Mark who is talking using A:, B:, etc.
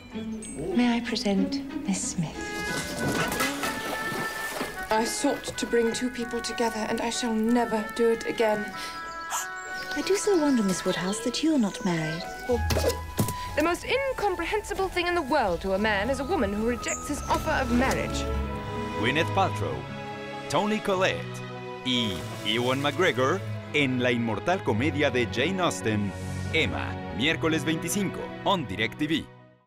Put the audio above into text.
A: May I present Miss Smith?
B: I sought to bring two people together, and I shall never do it again.
C: I do so wonder, Miss Woodhouse, that you are not married.
B: The most incomprehensible thing in the world to a man is a woman who rejects his offer of marriage.
D: Gwyneth Paltrow, Toni Collette y Ewan McGregor en la inmortal comedia de Jane Austen, Emma, miércoles 25, on DirecTV.